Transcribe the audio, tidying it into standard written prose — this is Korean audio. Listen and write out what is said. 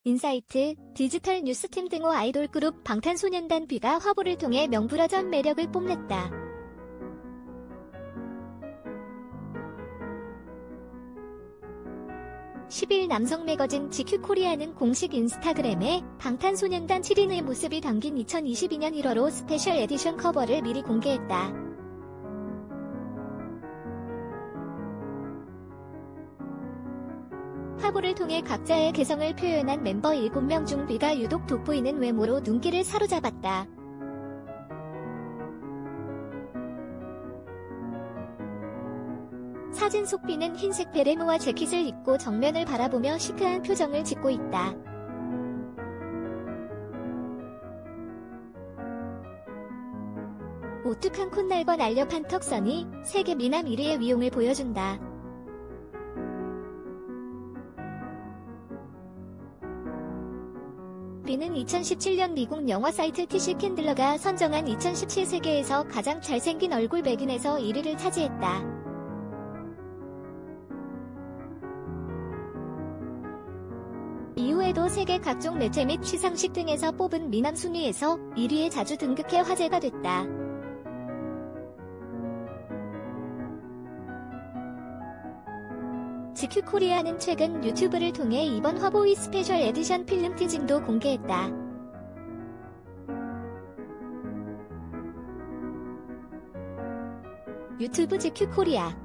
인사이트, 디지털 뉴스팀 등호 아이돌 그룹 방탄소년단 B가 화보를 통해 명불허전 매력을 뽐냈다. (10일) 남성 매거진 GQ코리아는 공식 인스타그램에 방탄소년단 7인의 모습이 담긴 2022년 1월호 스페셜 에디션 커버를 미리 공개했다. 화보를 통해 각자의 개성을 표현한 멤버 7명 중 B가 유독 돋보이는 외모로 눈길을 사로잡았다. 사진 속 B는 흰색 베레모와 재킷을 입고 정면을 바라보며 시크한 표정을 짓고 있다. 오뚝한 콧날과 날렵한 턱선이 세계 미남 1위의 위용을 보여준다. B는 2017년 미국 영화 사이트 티시캔들러가 선정한 2017 세계에서 가장 잘생긴 얼굴 백인에서 1위를 차지했다. 이후에도 세계 각종 매체 및 시상식 등에서 뽑은 미남 순위에서 1위에 자주 등극해 화제가 됐다. GQ코리아는 최근 유튜브를 통해 이번 화보의 스페셜 에디션 필름 티징도 공개했다. 유튜브 GQ코리아